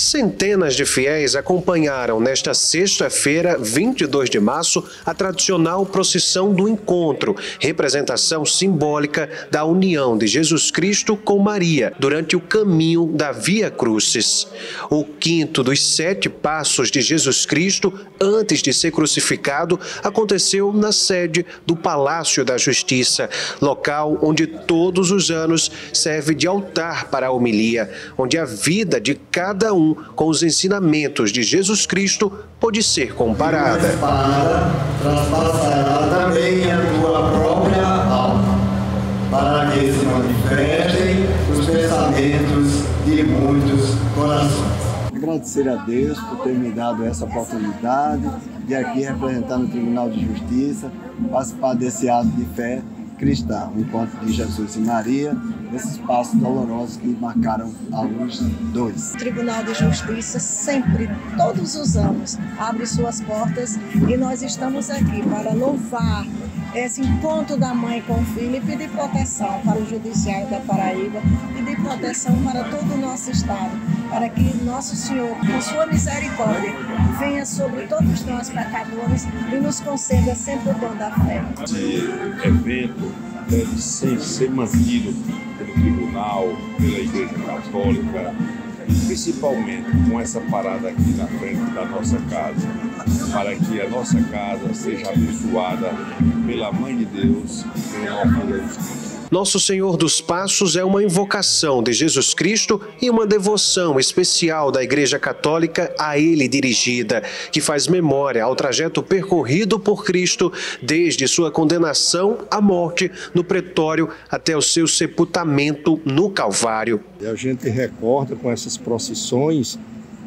Centenas de fiéis acompanharam nesta sexta-feira, 22 de março, a tradicional procissão do encontro, representação simbólica da união de Jesus Cristo com Maria durante o caminho da Via Crucis. O quinto dos 7 passos de Jesus Cristo antes de ser crucificado aconteceu na sede do Palácio da Justiça, local onde todos os anos serve de altar para a homilia, onde a vida de cada um com os ensinamentos de Jesus Cristo pode ser comparada. Para transpassará também a tua própria alma, para que se manifestem os pensamentos de muitos corações. Agradecer a Deus por ter me dado essa oportunidade de aqui representar no Tribunal de Justiça, participar desse ato de fé cristã, o encontro de Jesus e Maria, nesses passos dolorosos que marcaram a luz dois. O Tribunal de Justiça sempre, todos os anos, abre suas portas e nós estamos aqui para louvar esse encontro da mãe com o filho e pedir proteção para o Judiciário da Paraíba, pedir proteção para todo o nosso estado, para que Nosso Senhor, com sua misericórdia, venha sobre todos nós pecadores e nos conceda sempre o dom da fé. Esse evento deve ser mantido pelo Tribunal, pela Igreja Católica, principalmente com essa parada aqui na frente da nossa casa, para que a nossa casa seja abençoada pela Mãe de Deus, pelo nosso Deus. Nosso Senhor dos Passos é uma invocação de Jesus Cristo e uma devoção especial da Igreja Católica a Ele dirigida, que faz memória ao trajeto percorrido por Cristo desde sua condenação à morte no pretório até o seu sepultamento no Calvário. E a gente recorda com essas procissões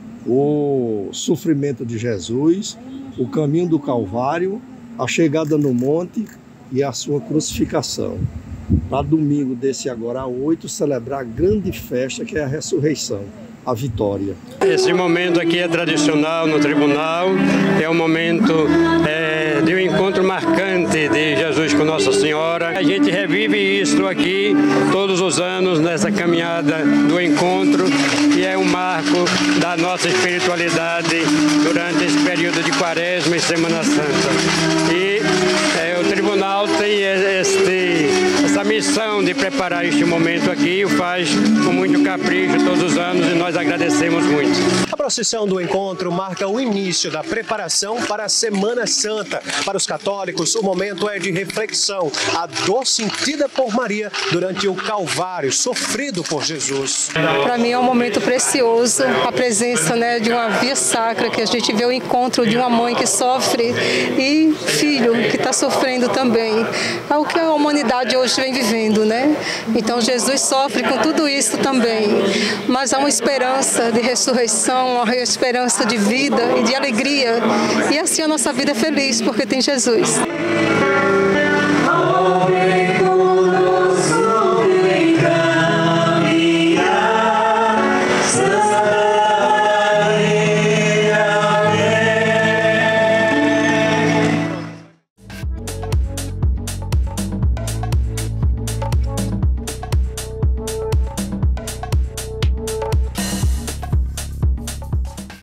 o sofrimento de Jesus, o caminho do Calvário, a chegada no monte e a sua crucificação. Para domingo desse agora a 8, celebrar a grande festa que é a ressurreição, a vitória. Esse momento aqui é tradicional no tribunal, é um momento de um encontro marcante de Jesus com Nossa Senhora. A gente revive isso aqui todos os anos nessa caminhada do encontro, que é um marco da nossa espiritualidade durante esse período de Quaresma e Semana Santa. E o tribunal tem essa missão de preparar este momento aqui, o faz com muito capricho todos os anos e nós agradecemos muito. A procissão do encontro marca o início da preparação para a Semana Santa. Para os católicos, o momento é de reflexão, a dor sentida por Maria durante o Calvário, sofrido por Jesus. Para mim é um momento precioso, a presença de uma via sacra, que a gente vê o encontro de uma mãe que sofre e filho que está sofrendo também. É o que a humanidade hoje vem vivendo, né? Então Jesus sofre com tudo isso também, mas há uma esperança de ressurreição, uma esperança de vida e de alegria, e assim a nossa vida é feliz porque tem Jesus.